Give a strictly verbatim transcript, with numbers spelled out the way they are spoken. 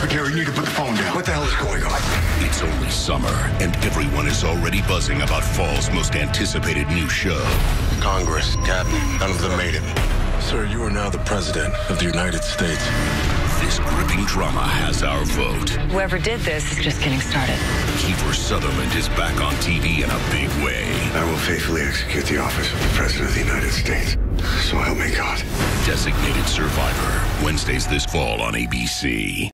Secretary, you need to put the phone down. What the hell is going on? It's only summer, and everyone is already buzzing about fall's most anticipated new show. Congress, Captain, none of them made it. Sir, you are now the President of the United States. This gripping drama has our vote. Whoever did this is just getting started. Kiefer Sutherland is back on T V in a big way. I will faithfully execute the office of the President of the United States. So help me God. Designated Survivor, Wednesdays this fall on A B C.